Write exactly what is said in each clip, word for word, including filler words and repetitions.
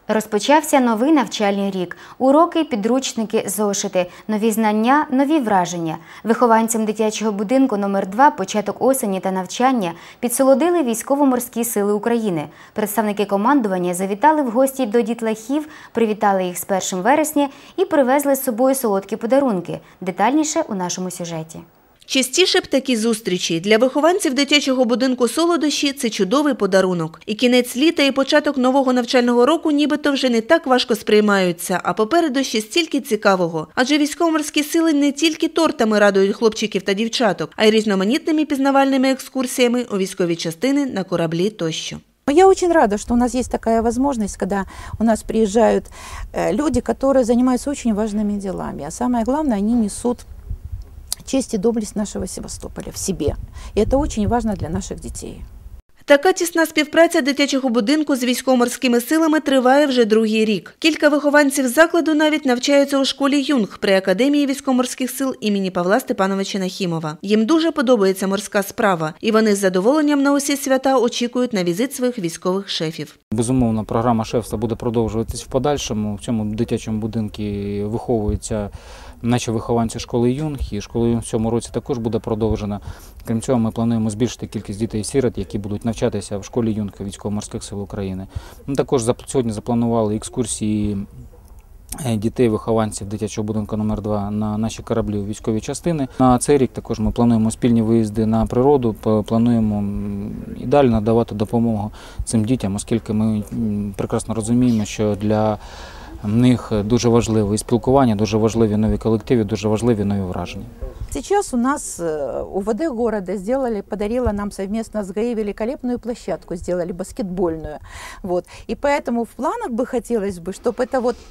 Розпочався новий навчальний рік. Уроки, підручники, зошити, нові знання, нові враження. Вихованцям дитячого будинку номер два «Початок осені та навчання» підсолодили Військово-морські сили України. Представники командування завітали в гості до дітлахів, привітали їх з першим вересня і привезли з собою солодкі подарунки. Детальніше у нашому сюжеті. Частіше б такі зустрічі. Для вихованців дитячого будинку «Солодощі» – це чудовий подарунок. І кінець літа, і початок нового навчального року нібито вже не так важко сприймаються, а попереду ще стільки цікавого. Адже військово-морські сили не тільки тортами радують хлопчиків та дівчаток, а й різноманітними пізнавальними екскурсіями у військові частини, на кораблі тощо. Я очень рада, что у нас есть такая возможность, когда у нас приезжают люди, которые занимаются очень важными делами. А самое главное, они несут честь и доблесть нашего Севастополя в себе. И это очень важно для наших детей. Така тісна співпраця дитячого будинку з військово-морськими силами триває вже другий рік. Кілька вихованців закладу навіть навчаються у школі «Юнг» при Академії військово-морських сил імені Павла Степановича Нахімова. Їм дуже подобається морська справа, і вони з задоволенням на усі свята очікують на візит своїх військових шефів. Безумовно, програма шефства буде продовжуватись в подальшому. В цьому дитячому будинку виховуються наші вихованці школи «Юнг», і школа «Юнг» в цьому році також буде продовжена. Крім цього, ми плануємо збільшити кількість дітей-сирот, які будуть навчатися в школі «Юнг» Військово-морських сил України. Ми також сьогодні запланували екскурсії дітей-вихованців дитячого будинку номер два на наші кораблі у військові частини. На цей рік також ми плануємо спільні виїзди на природу, плануємо і далі надавати допомогу цим дітям, оскільки ми прекрасно розуміємо, що для в них дуже важливе і спілкування, дуже важливі нові колективи, дуже важливі нові враження. Сейчас у нас УВД города сделали, подарила нам совместно с ГАИ великолепную площадку, сделали баскетбольную. Вот. И поэтому в планах бы хотелось бы, чтобы это вот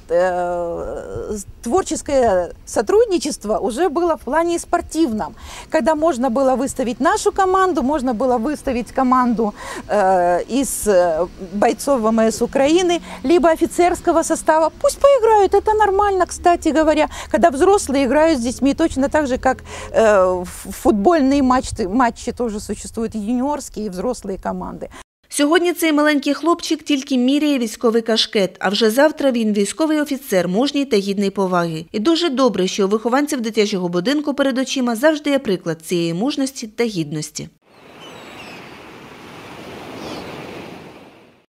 э, творческое сотрудничество уже было в плане спортивном, когда можно было выставить нашу команду, можно было выставить команду э, из бойцов ВМС Украины, либо офицерского состава. Пусть поиграют, это нормально, кстати говоря, когда взрослые играют с детьми, точно так же, как э, футбольные матчи, матчи тоже существуют, юниорские и взрослые команды. Сьогодні цей маленький хлопчик тільки міряє військовий кашкет, а вже завтра він військовий офіцер, мужній та гідний поваги. І дуже добре, що у вихованців дитячого будинку перед очима завжди є приклад цієї мужності та гідності.